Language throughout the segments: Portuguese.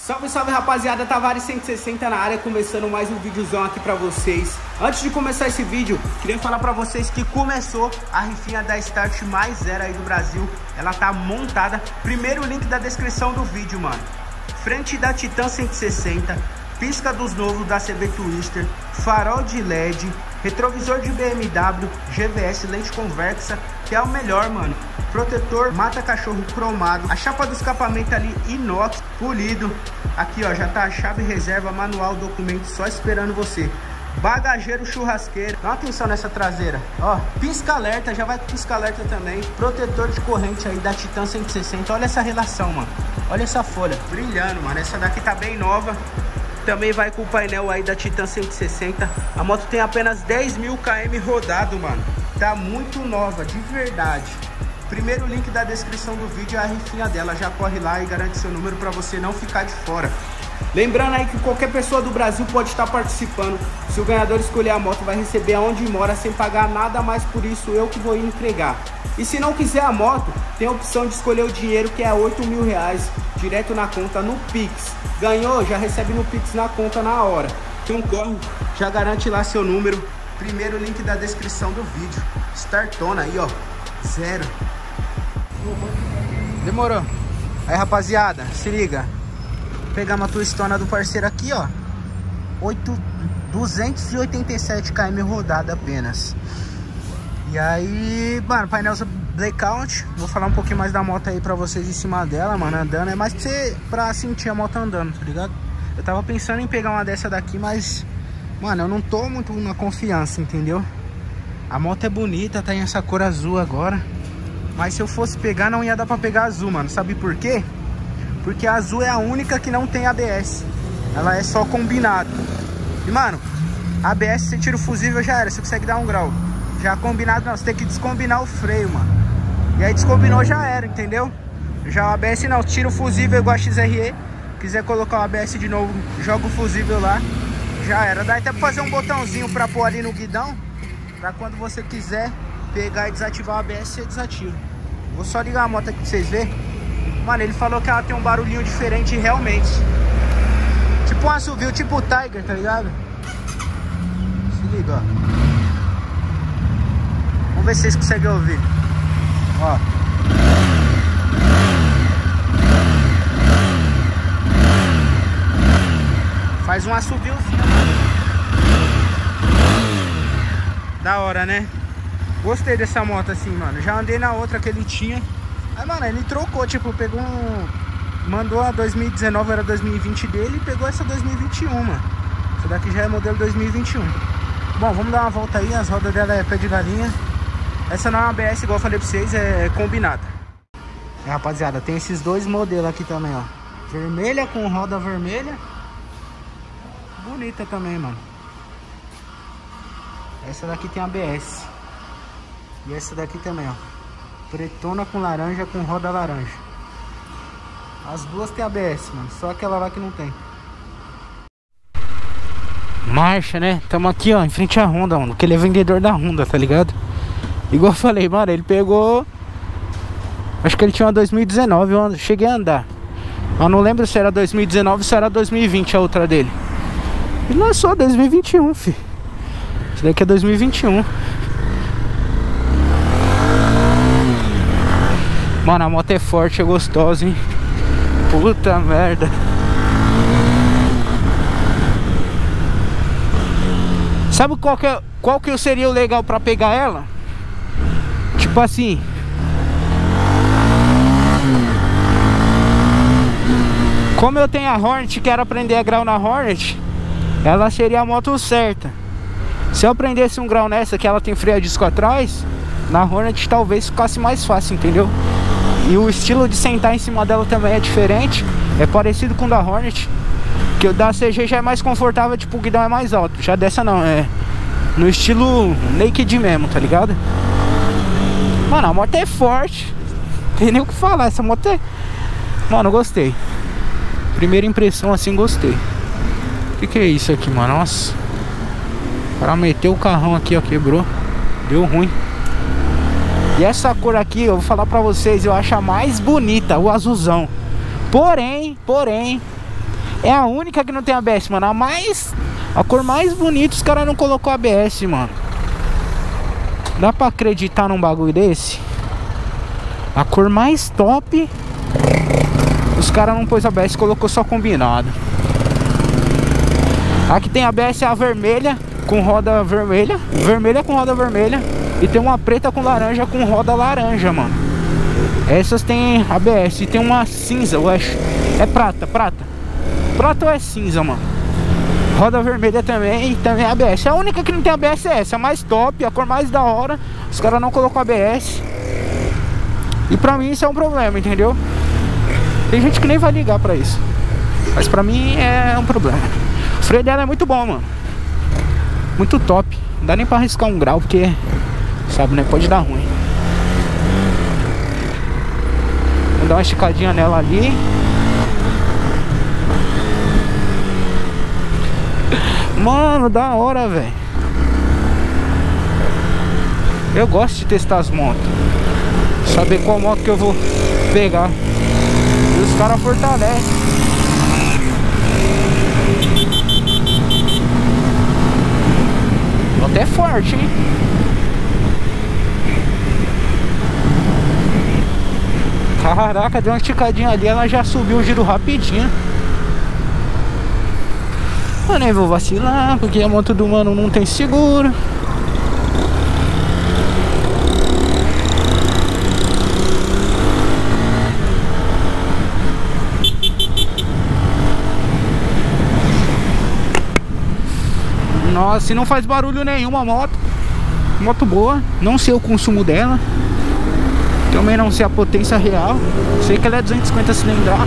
Salve, salve rapaziada, Tavares 160 na área, começando mais um videozão aqui pra vocês. Antes de começar esse vídeo, queria falar pra vocês que começou a rifinha da Start mais zero aí do Brasil. Ela tá montada, primeiro link da descrição do vídeo, mano. Frente da Titan 160, pisca dos novos da CB Twister, farol de LED, retrovisor de BMW, GVS, lente convexa, que é o melhor, mano. Protetor mata-cachorro cromado, a chapa do escapamento ali inox, polido. Aqui ó, já tá a chave reserva, manual, documento, só esperando você. Bagageiro churrasqueiro, dá uma atenção nessa traseira, ó, pisca-alerta, já vai com pisca-alerta também. Protetor de corrente aí da Titan 160, olha essa relação, mano. Olha essa folha, brilhando, mano, essa daqui tá bem nova. Também vai com o painel aí da Titan 160. A moto tem apenas 10.000 km rodado, mano. Tá muito nova, de verdade. Primeiro link da descrição do vídeo é a rifinha dela. Já corre lá e garante seu número para você não ficar de fora. Lembrando aí que qualquer pessoa do Brasil pode estar participando. Se o ganhador escolher a moto, vai receber aonde mora sem pagar nada mais, por isso eu que vou ir entregar. E se não quiser a moto, tem a opção de escolher o dinheiro, que é R$8.000 direto na conta no Pix. Ganhou, já recebe no Pix na conta na hora. Então corre, já garante lá seu número. Primeiro link da descrição do vídeo. Startona aí, ó, zero. Demorou. Aí rapaziada, se liga. Vou pegar uma twistona do parceiro aqui, ó. 287 km rodada apenas. E aí, mano, painel blackout. Vou falar um pouquinho mais da moto aí pra vocês em cima dela, mano, andando. É mais pra sentir a moto andando, tá ligado? Eu tava pensando em pegar uma dessa daqui, mas, mano, eu não tô muito na confiança, entendeu? A moto é bonita, tá em essa cor azul agora. Mas se eu fosse pegar, não ia dar pra pegar azul, mano. Sabe por quê? Porque a azul é a única que não tem ABS. Ela é só combinado. E, mano, ABS, você tira o fusível, já era. Você consegue dar um grau. Já combinado não, você tem que descombinar o freio, mano. E aí descombinou, já era, entendeu? Já o ABS não, tira o fusível igual a XRE. Quiser colocar o ABS de novo, joga o fusível lá. Já era. Dá até pra fazer um botãozinho pra pôr ali no guidão. Pra quando você quiser pegar e desativar o ABS, você desativa. Vou só ligar a moto aqui pra vocês verem. Mano, ele falou que ela tem um barulhinho diferente realmente. Tipo um assovio, tipo o Tiger, tá ligado? Se liga, ó. Vamos ver se vocês conseguem ouvir. Ó. Faz um assoviozinho. Da hora, né? Gostei dessa moto assim, mano. Já andei na outra que ele tinha. Aí, mano, ele trocou, tipo, pegou um... Mandou a 2019, era 2020 dele, e pegou essa 2021, mano. Essa daqui já é modelo 2021. Bom, vamos dar uma volta aí. As rodas dela é pé de galinha. Essa não é uma ABS, igual eu falei pra vocês, é combinada. E, rapaziada, tem esses dois modelos aqui também, ó. Vermelha com roda vermelha. Bonita também, mano. Essa daqui tem ABS. E essa daqui também, ó. Pretona com laranja, com roda laranja. As duas tem ABS, mano. Só aquela lá que não tem. Marcha, né? Tamo aqui, ó, em frente à Honda, mano. Porque ele é vendedor da Honda, tá ligado? Igual eu falei, mano, ele pegou... Acho que ele tinha uma 2019, eu cheguei a andar. Eu não lembro se era 2019 ou se era 2020 a outra dele. Ele lançou 2021, fi. Isso daqui é 2021. Mano, a moto é forte, é gostosa, hein? Puta merda. Sabe qual que seria o legal pra pegar ela? Tipo assim, como eu tenho a Hornet, quero aprender a grau na Hornet, ela seria a moto certa. Se eu aprendesse um grau nessa, que ela tem freio a disco atrás, na Hornet talvez ficasse mais fácil, entendeu? E o estilo de sentar em cima dela também é diferente. É parecido com o da Hornet. Que o da CG já é mais confortável, tipo, o guidão é mais alto. Já dessa não, é no estilo naked mesmo, tá ligado? Mano, a moto é forte. Não tem nem o que falar, essa moto é... Mano, eu gostei. Primeira impressão assim, gostei. O que é isso aqui, mano? Nossa. O cara meteu o carrão aqui, ó, quebrou. Deu ruim. E essa cor aqui, eu vou falar pra vocês, eu acho a mais bonita, o azulzão. Porém, É a única que não tem ABS, mano. A cor mais bonita, os caras não colocou ABS, mano. Dá pra acreditar num bagulho desse? A cor mais top, os caras não pôs ABS, colocou só combinado. A que tem ABS é a vermelha com roda vermelha, vermelha com roda vermelha, e tem uma preta com laranja com roda laranja, mano. Essas tem ABS. E tem uma cinza, eu acho. É prata. Prata ou é cinza, mano? Roda vermelha também, e também é ABS. A única que não tem ABS é essa, a mais top, a cor mais da hora. Os caras não colocam ABS. E pra mim isso é um problema, entendeu? Tem gente que nem vai ligar pra isso, mas pra mim é um problema. O freio dela é muito bom, mano. Muito top. Não dá nem pra arriscar um grau, porque, sabe, né? Pode dar ruim. Vou dar uma esticadinha nela ali. Mano, da hora, velho. Eu gosto de testar as motos, saber qual moto que eu vou pegar. E os caras fortalecem. Até forte, hein? Caraca, deu uma esticadinha ali, ela já subiu o giro rapidinho. Eu nem vou vacilar, porque a moto do mano não tem seguro. Nossa, e não faz barulho nenhum a moto. Moto boa, não sei o consumo dela. Também não sei a potência real. Sei que ela é 250 cilindradas.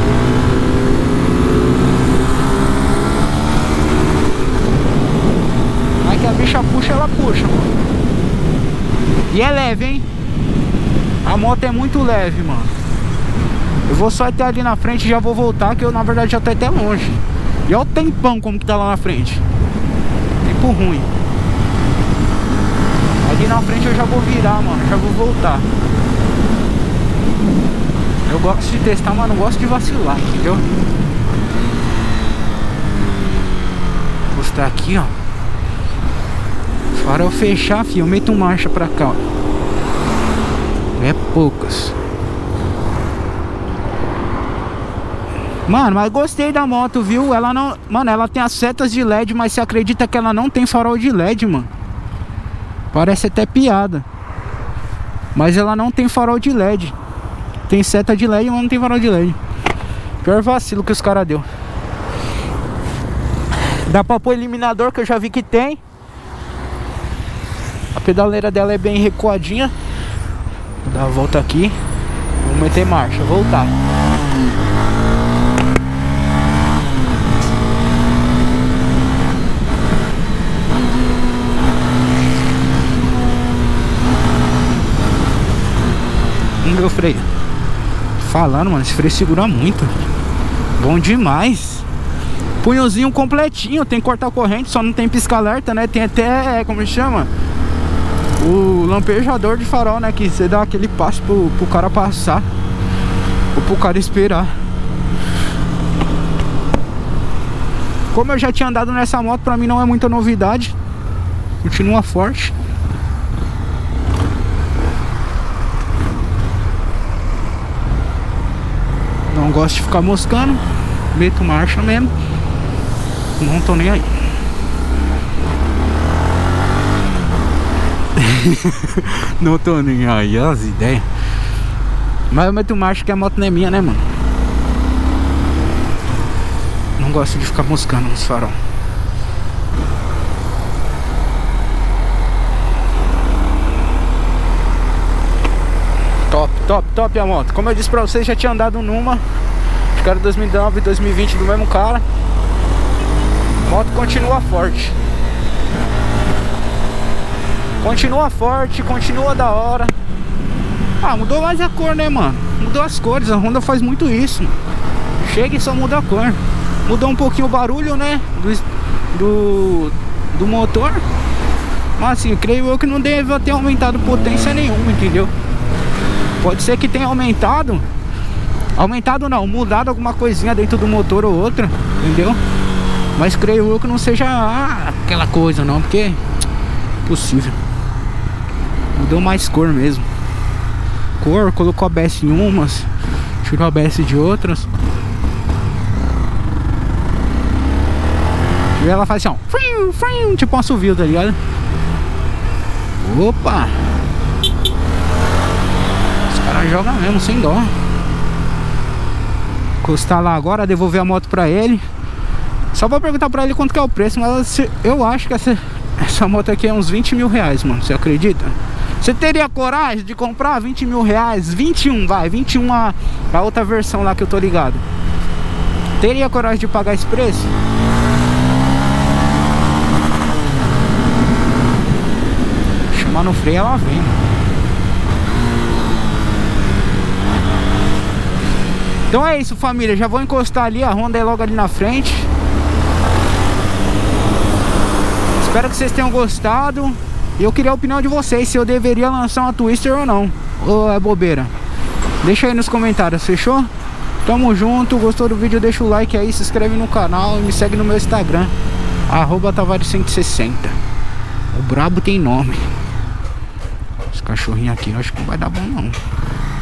Mas que a bicha puxa, ela puxa, mano. E é leve, hein? A moto é muito leve, mano. Eu vou só até ali na frente e já vou voltar, que eu na verdade já tô até longe. E olha o tempão como que tá lá na frente. Tempo ruim. Ali na frente eu já vou virar, mano. Já vou voltar. Eu gosto de testar, mas não gosto de vacilar, entendeu? Vou mostrar aqui, ó. Para eu fechar, filho, eu meto marcha pra cá, ó. É poucas. Mano, mas gostei da moto, viu? Ela não... Mano, ela tem as setas de LED, mas você acredita que ela não tem farol de LED, mano? Parece até piada. Mas ela não tem farol de LED. Tem seta de LED, mas não tem farol de LED. Pior vacilo que os caras deu. Dá pra pôr eliminador, que eu já vi que tem. A pedaleira dela é bem recuadinha. Vou dar a volta aqui. Vou meter marcha, voltar. Meu freio. Falando, mano, esse freio segura muito. Bom demais. Punhozinho completinho. Tem cortar corrente, só não tem pisca-alerta, né? Tem até, como se chama? O lampejador de farol, né? Que você dá aquele passo pro cara passar, ou pro cara esperar. Como eu já tinha andado nessa moto, pra mim não é muita novidade. Continua forte. Não gosto de ficar moscando. Meto marcha mesmo. Não tô nem aí. Não tô nem aí, as ideias. Mas eu meto marcha que a moto não é minha, né, mano? Não gosto de ficar moscando nos farol. Top, top, top a moto. Como eu disse pra vocês, já tinha andado numa. Acho que era 2019 e 2020 do mesmo cara. A moto continua forte. Continua forte, continua da hora. Ah, mudou mais a cor, né, mano? Mudou as cores, a Honda faz muito isso. Chega e só muda a cor. Mudou um pouquinho o barulho, né? Do motor. Mas assim, creio eu que não deve ter aumentado potência nenhuma, entendeu? Pode ser que tenha aumentado Aumentado não, mudado alguma coisinha dentro do motor ou outra, entendeu? Mas creio eu que não seja aquela coisa não, porque possível. Mudou mais cor mesmo. Cor, colocou ABS em umas, tirou ABS de outras. E ela faz assim, ó, frim, frim, tipo um assovio, tá ligado? Opa! Os caras jogam mesmo, sem dó. Encostar lá agora, devolver a moto pra ele. Só vou perguntar pra ele quanto que é o preço, mas eu acho que essa moto aqui é uns 20 mil reais, mano. Você acredita? Você teria coragem de comprar 20 mil reais? 21, vai, 21 a outra versão lá que eu tô ligado. Teria coragem de pagar esse preço? Chamar no freio, ela vem. Então é isso, família. Já vou encostar ali, a Honda é logo ali na frente. Espero que vocês tenham gostado. E eu queria a opinião de vocês, se eu deveria lançar uma Twister ou não, ou é bobeira. Deixa aí nos comentários, fechou? Tamo junto, gostou do vídeo, deixa o like aí, se inscreve no canal e me segue no meu Instagram, @Tavares160. O brabo tem nome. Esse cachorrinho aqui eu acho que não vai dar bom não.